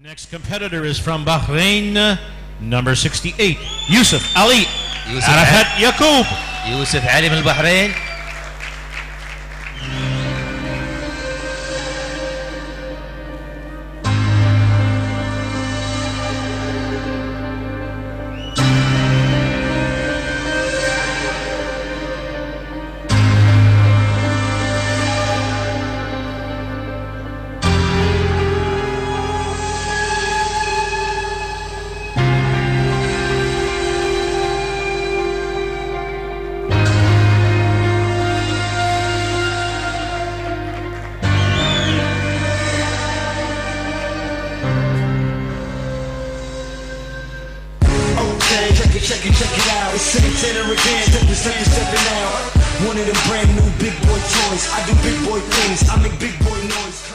Next competitor is from Bahrain, number 68, Yusuf Ali Arafat Yaqub. يوسف علي من البحرين. Check it out, it's Santana again, stepping out. One of them brand new big boy toys. I do big boy things, I make big boy noise.